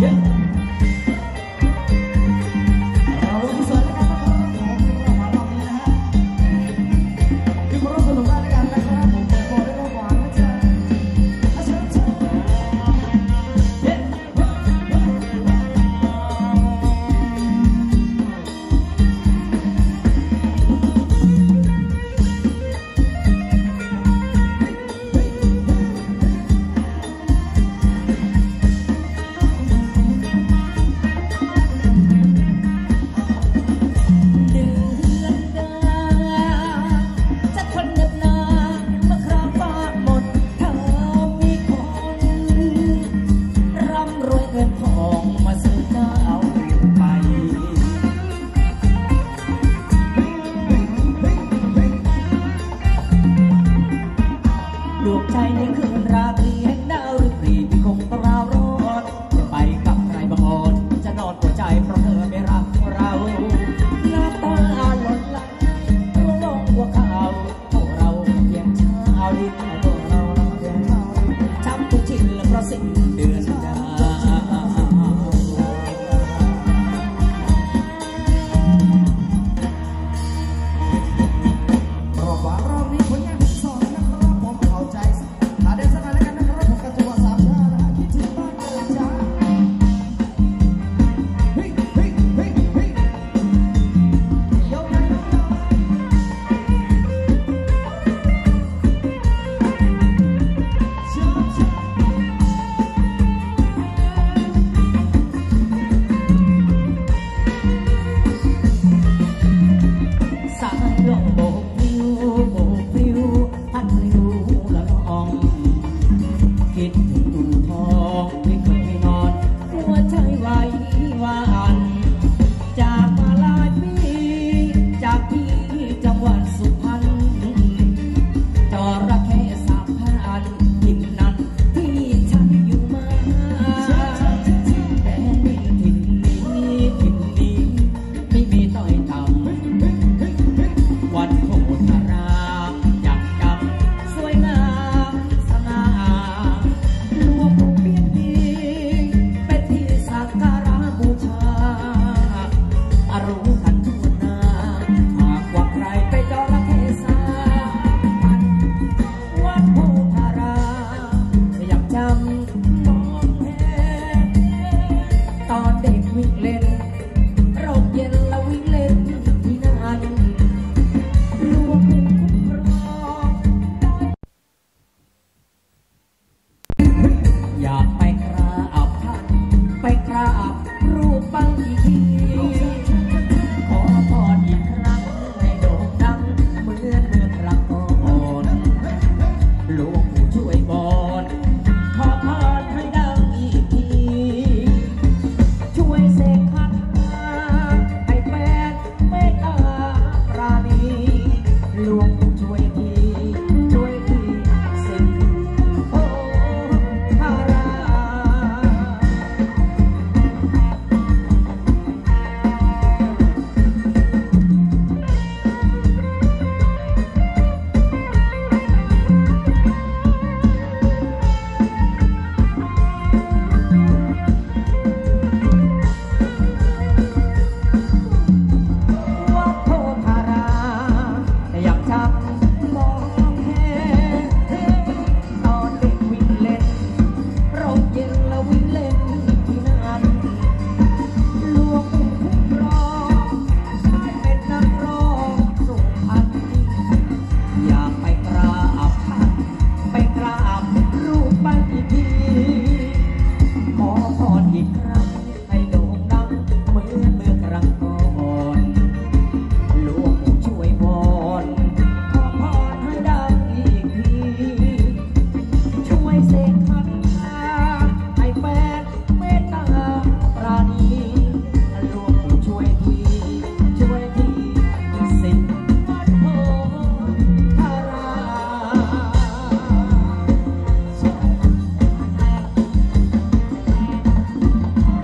เ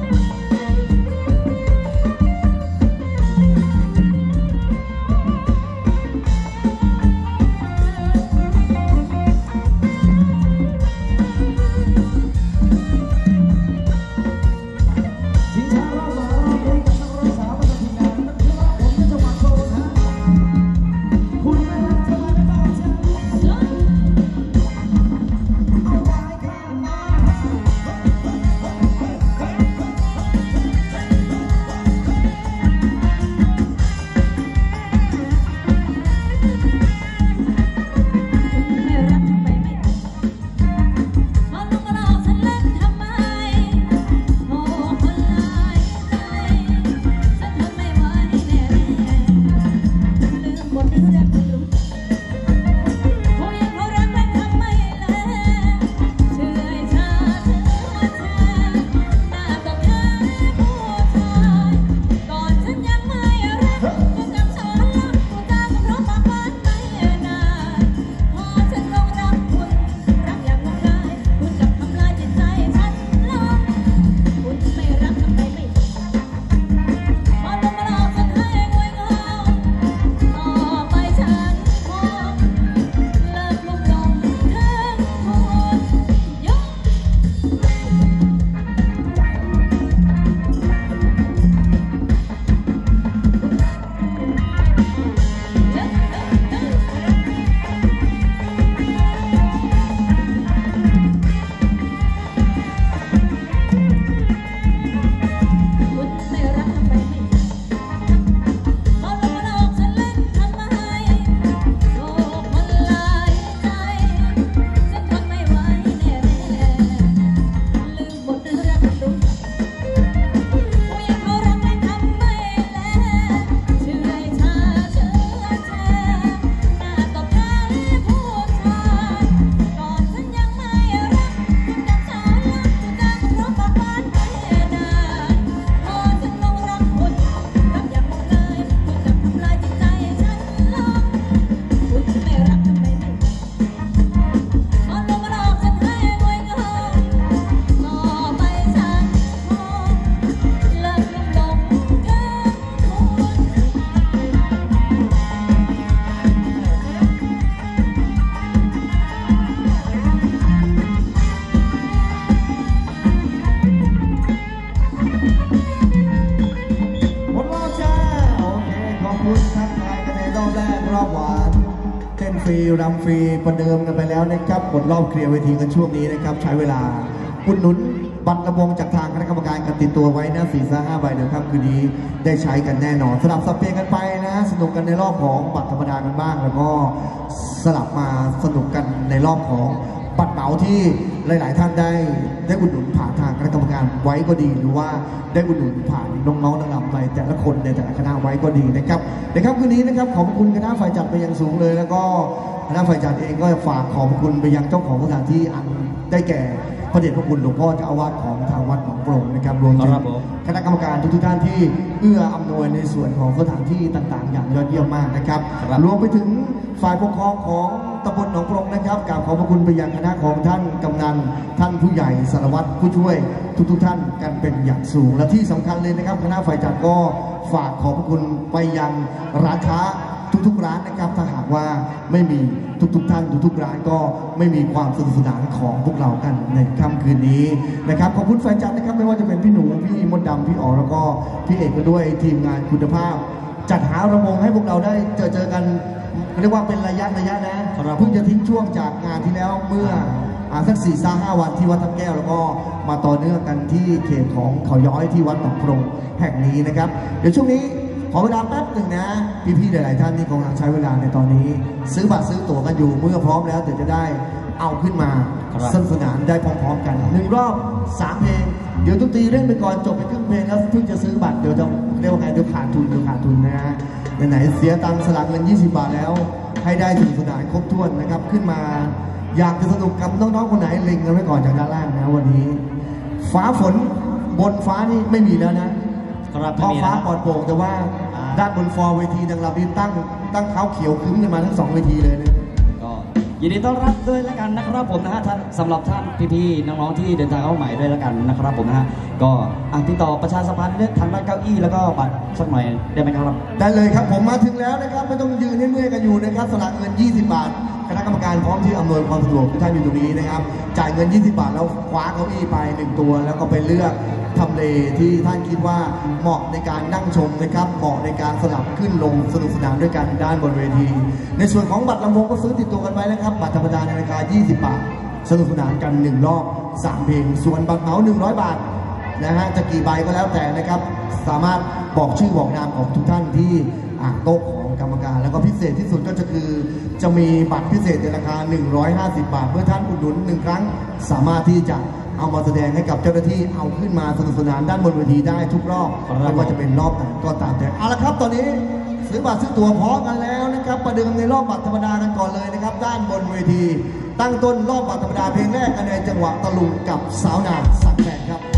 ฟรีรำฟรีประเดิมกันไปแล้วนะครับหมดรอบเคลียร์เวทีกันช่วงนี้นะครับใช้เวลาอุดหนุนบัตรลำวงจากทางคณะกรรมการกันติดตัวไว้นะ4-5 ใบเดี๋ยวครับคืนนี้ได้ใช้กันแน่นอนสลับสับเปลี่ยนกันไปนะสนุกกันในรอบของบัตรธรรมดากันบ้างแล้วก็สลับมาสนุกกันในรอบของบัตรเหมาที่หลายๆท่านได้อุดหนุนผ่านทางคณะกรรมการไว้ก็ดีหรือว่าได้อุดหนุนผ่านน้องๆนางรำไปแต่ละคนในแต่ละคณะไว้ก็ดีนะครับคืนนี้นะครับขอบคุณคณะฝ่ายจัดไปอย่างสูงเลยแล้วก็คณะฝ่ายจัดเองก็ฝากขอบคุณไปยังเจ้าของสถานที่อันได้แก่พระเดชพระคุณหลวงพ่อเจ้าอาวาสของทางวัดหนองโปร่งนะครับรวมถึงคณะกรรมการทุกท่านที่เอื้ออำนวยในส่วนของสถานที่ต่างๆอย่างยอดเยี่ยมมากนะครับรวมไปถึงฝ่ายปกครองของตำบลหนองโปร่งนะครับกราบขอบพระคุณไปยังคณะของท่านกำนันท่านผู้ใหญ่สารวัตรผู้ช่วยทุกท่านกันเป็นอย่างสูงและที่สำคัญเลยนะครับคณะฝ่ายจัดก็ฝากขอบพระคุณไปยังร้านค้าทุกร้านนะครับถ้าหากว่าไม่มีทุกท่านทุกร้านก็ไม่มีความสนุกสนานของพวกเรากันในค่ำคืนนี้นะครับขอบคุณฝ่ายจัดนะครับไม่ว่าจะเป็นพี่หนูพี่มดดำพี่อ๋อแล้วก็พี่เอกก็ด้วยทีมงานคุณภาพจัดหาระวงให้พวกเราได้เจอกันเรียกว่าเป็นระยะนะเพิ่งจะทิ้งช่วงจากงานที่แล้วเมื่อสัก4-5 วันที่วัดทับแก้วแล้วก็มาต่อเนื่องกันที่เขตของเขาย้อยที่วัดหนองโปร่งแห่งนี้นะครับเดี๋ยวช่วงนี้ขอเวลาแป๊บหนึ่งนะพี่ๆหลายๆท่านที่กำลังใช้เวลาในตอนนี้ซื้อบัตรซื้อตั๋วกันอยู่เมื่อพร้อมแล้วเดี๋ยวจะได้เอาขึ้นมาสนุกสนานได้พร้อมๆกัน1 รอบ 3 เพลงเดี๋ยวดนตรีเล่นไปก่อนจบไปครึ่งเพลงแล้วเพิ่งจะซื้อบัตรเดี๋ยวจะเรียกว่าไงเดี๋ยวขาดทุนนะฮะไหนเสียตังค์สลักเงิน20 บาทแล้วให้ได้สนุกสนานครบถ้วนนะครับขึ้นมาอยากจะสนุกกับน้องๆคนไหนเล็งกันไว้ก่อนจากด้านล่างนะวันนี้ฟ้าฝนบนฟ้านี่ไม่มีแล้วนะท้องฟ้าปลอดโปร่งแต่ว่าด้านบนฟอร์เวทีดังเราที่ตั้งเขาเขียวขึ้นกันมาทั้ง2 เวทีเลยนะก็ยินดีต้อนรับด้วยแล้วกันนะครับผมนะฮะท่านสำหรับท่านพี่ๆน้องๆที่เดินทางเข้าใหม่ด้วยแล้วกันนะครับผมนะฮะก็ติดต่อประชาสัมพันธ์เรื่องทางด้านเก้าอี้แล้วก็บัตรสักหน่อยได้ไหมครับได้เลยครับผมมาถึงแล้วนะครับไม่ต้องยืนให้เมื่อยกันอยู่นะครับสละเงิน20 บาทคณะกรรมการพร้อมที่อำนวยความสะดวกทุกท่านอยู่ตรงนี้นะครับจ่ายเงิน20 บาทแล้วคว้าเก้าอี้ไป1 ตัวแล้วก็ไปเลือกทำเลที่ท่านคิดว่าเหมาะในการนั่งชมนะครับเหมาะในการสลับขึ้นลงสนุกสนานด้วยกันด้านบนเวทีในส่วนของบัตรลำวงก็ซื้อติดตัวกันไว้นะครับบัตรธรรมดาในราคา20 บาทสนุกสนานกัน1 รอบ 3 เพลงส่วนบัตรเหมา100 บาทนะฮะจะกี่ใบก็แล้วแต่นะครับสามารถบอกชื่อบอกนามของทุกท่านที่โต๊ะของกรรมการแล้วก็พิเศษที่สุดก็คือจะมีบัตรพิเศษในราคา150 บาทเมื่อท่านอุดหนุน1 ครั้งสามารถที่จะเอามาแสดงให้กับเจ้าหน้าที่เอาขึ้นมาสนุกสนานด้านบนเวทีได้ทุกรอบไม่ว่าจะเป็นรอบไหนก็ตามแต่เอาละครับตอนนี้ซื้อบัตรซื้อตั๋วพร้อมกันแล้วนะครับประเดิมในรอบบัตรธรรมดากันก่อนเลยนะครับด้านบนเวทีตั้งต้นรอบบัตรธรรมดาเพลงแรกกันในจังหวะตะลุงกับสาวนาสักแสนครับ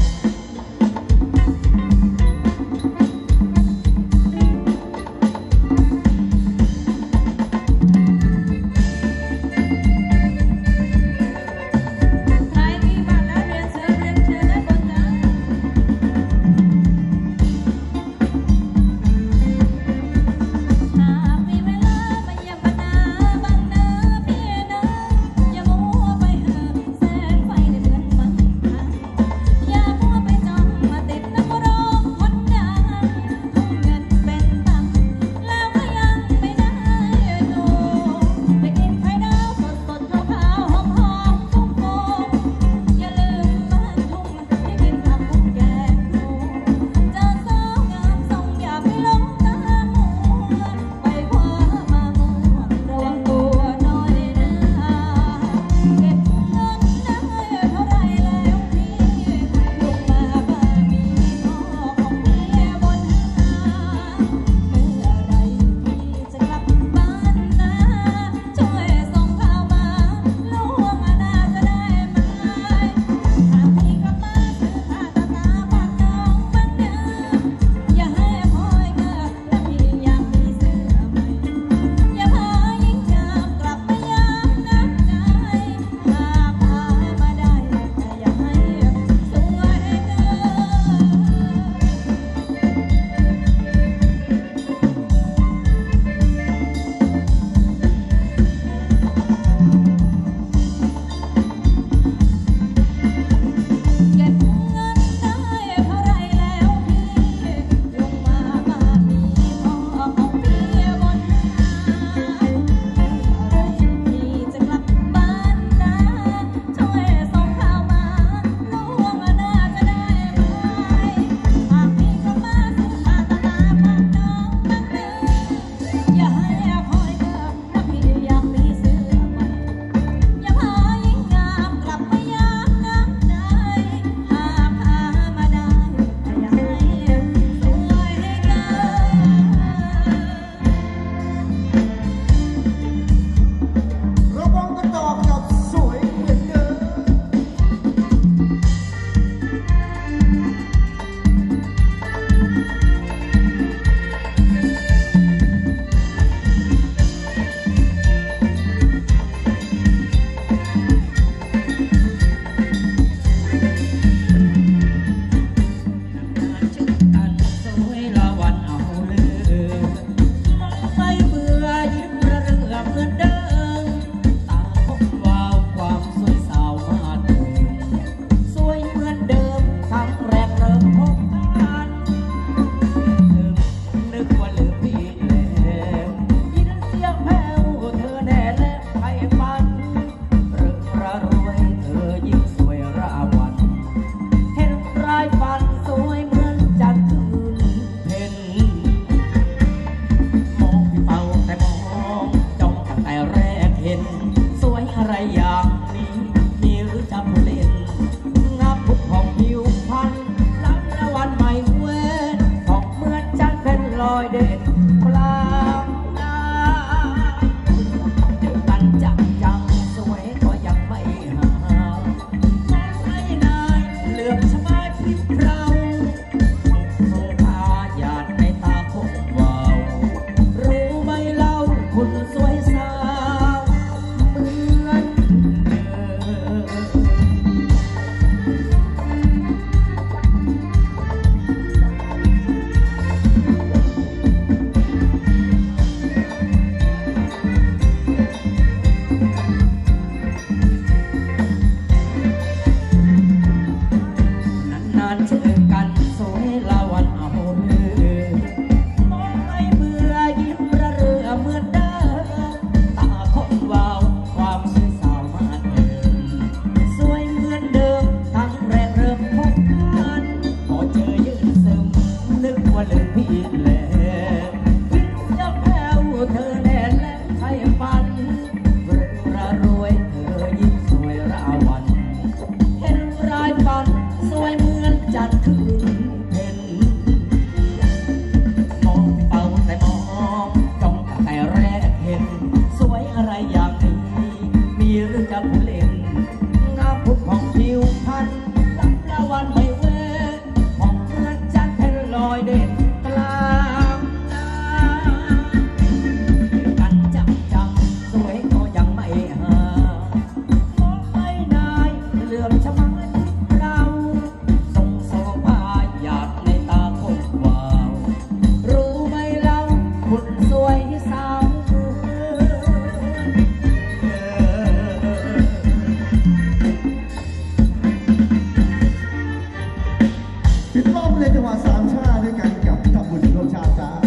ในจังหวัดสามชาติด้วยกันกับทำบุญร่วมชาติจ้า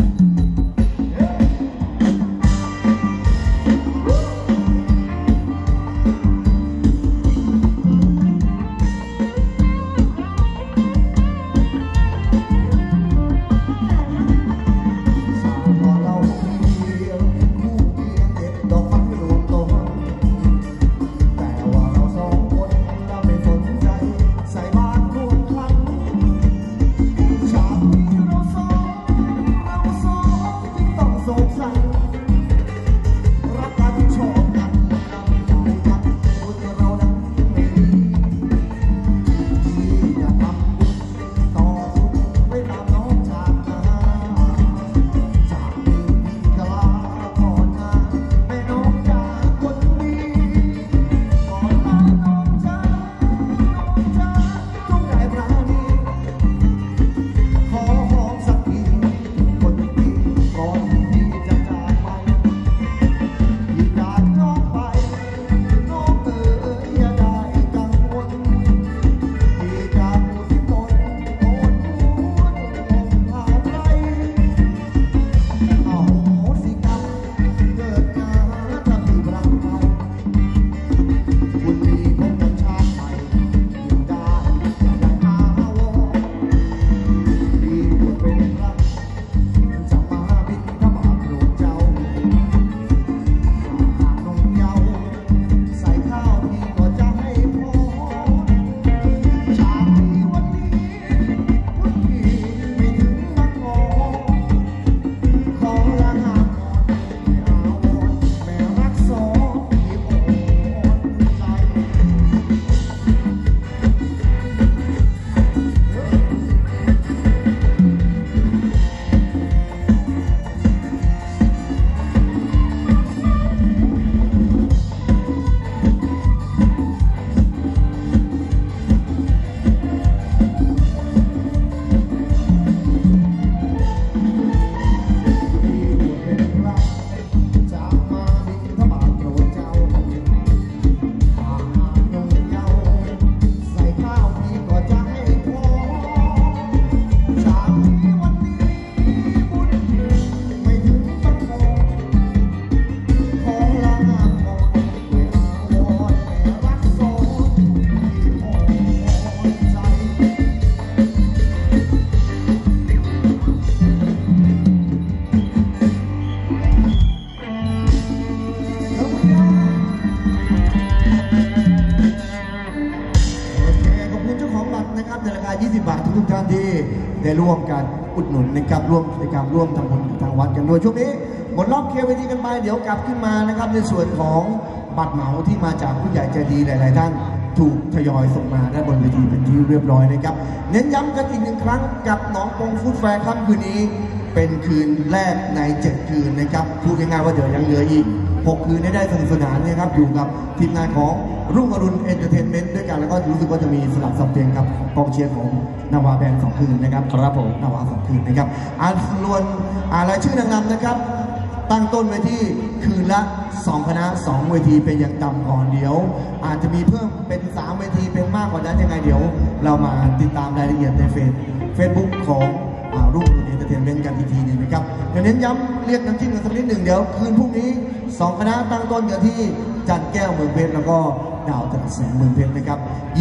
20 บาททุกท่านที่ได้ร่วมกันอุดหนุนนะครับร่วมกิจกรรมร่วมทำบุญทางวัดกันด้วยช่วงนี้หมดรอบเคลียร์เวทีกันไปเดี๋ยวกลับขึ้นมานะครับในส่วนของบัตรเหมาที่มาจากผู้ใหญ่ใจดีหลายๆท่านถูกทยอยส่งมาด้านบนเวทีเป็นที่เรียบร้อยนะครับเน้นย้ำกันอีกหนึ่งครั้งกับหนองปงฟู้ดแฟร์ค่ำคืนนี้เป็นคืนแรกใน7คืนนะครับพูดง่ายๆว่าเดี๋ยวยังเหลืออีก6คืนได้สนุกสนานนะครับอยู่กับทีมงานของรุ่งอรุณเอนเตอร์เทนเมนต์ด้วยกันแล้วก็รู้สึกว่าจะมีสลับสับเปลี่ยนกับกองเชียร์ของนาวาแบนด์2คืนนะครับครับผมนาวา2คืนนะครับส่วนรายชื่อนางรำนะครับตั้งต้นไว้ที่คืนละ2คณะ2เวทีเป็นอย่างต่ำก่อนเดี๋ยวอาจจะมีเพิ่มเป็น3เวทีเป็นมากกว่านั้นยังไงเดี๋ยวเรามาติดตามรายละเอียดในเฟซบุ๊กของรุ่งอรุณเอนเตอร์เทนเมนต์กันอีกทีนึงนะครับเน้นย้ำเรียกน้ำจิ้มกันสักนิดหนึ่งเดี๋ยวคืนพรุ่งนี้2คณะตั้งต้นกันที่จันแก้วเมืองเพชรแล้วก็ดาวตรัสแสงเมืองเพชรนะครับ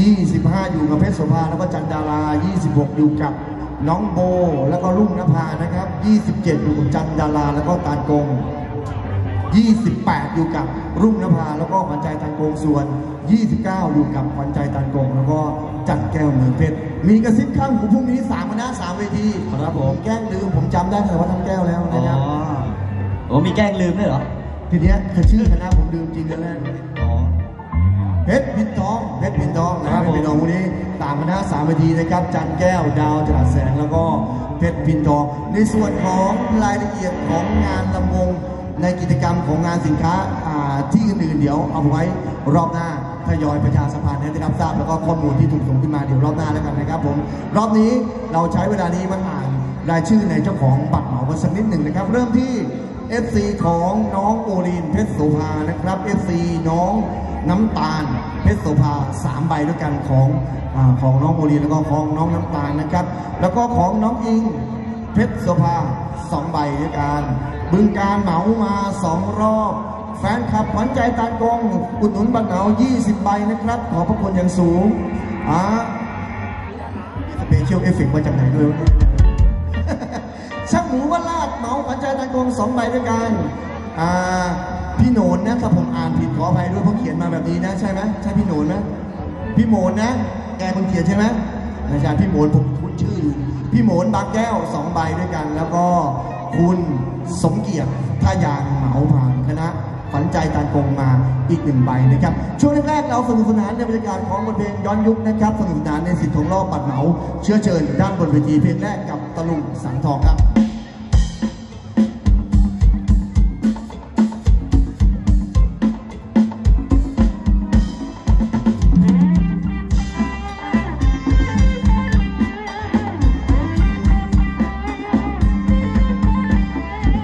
25อยู่กับเพชรโสภาแล้วก็จันดารา26อยู่กับน้องโบแล้วก็รุ่งนภานะครับ27อยู่กับจันดาราแล้วก็ตาลกง28อยู่กับรุ่งนภาแล้วก็ขวัญใจตาลกงส่วน29อยู่กับขวัญใจตาลกงแล้วก็จันแก้วเมืองเพชรมีกระซิบข้างหูพรุ่งนี้3คณะ3เวทีครับผมแกล้งลืมผมจำได้แต่ว่าทำแก้วแล้วนะครับโอ้มีแกล้งลืมด้วยเหรอทีเนี้ยชื่อคณะผมลืมจริงกันแล้วเพชรพินทองนะครับเพชรพินทองวันนี้3คณะ3เวทีนะครับจันแก้วดาวจรัสแสงแล้วก็เพชรพินทองในส่วนของรายละเอียดของงานลำวงในกิจกรรมของงานสินค้าที่อื่นๆเดี๋ยวเอาไว้รอบหน้าทยอยประชาสัมพันธ์ให้ได้รับทราบแล้วก็ข้อมูลที่ถูกส่งขึ้นมาเดี๋ยวรอบหน้าแล้วกันนะครับผมรอบนี้เราใช้เวลานี้มาอ่านรายชื่อในเจ้าของบัตรเหมากันสักนิดหนึ่งนะครับเริ่มที่ FC ของน้องโอลีนเพชรโสภานะครับ FC น้องน้ำตาลเพชรโสภา3 ใบด้วยกันของน้องโอลีนแล้วก็ของน้องน้ำตาลนะครับแล้วก็ของน้องอิงเพชรโสภา2 ใบด้วยกันบึงการเหมามา2 รอบแฟนคลับขวัญใจตากงอุดหนุนบัตรเหมา20 ใบนะครับขอบพระคุณอย่างสูงสเปเชียลเอฟเฟกต์มาจากไหนด้วยช่างหมูวัดลาดเหมาขวัญใจตากง2 ใบด้วยกันพี่โหนนนะถ้าผมอ่านผิดขออภัยด้วยเพราะเขียนมาแบบนี้นะใช่ไหมใช่พี่โหนนนะพี่โหมนนะแกคนเขียนใช่ไหมไม่ใช่พี่โหมนผมคุ้นชื่ออยู่พี่โหมนบางแก้ว2 ใบด้วยกันแล้วก็คุณสมเกียรติท่ายางเหมาผ่านคณะขวัญใจตากงมาอีก1 ใบนะครับช่วงแรกๆเราสนุกสนานในบรรยากาศของบทเพลงย้อนยุคนะครับสนุกสนานในสิทธิ์ของรอบบัตรเหมาเชื้อเชิญด้านบนเวทีเพลงแรกกับตะลุงสังทองครับ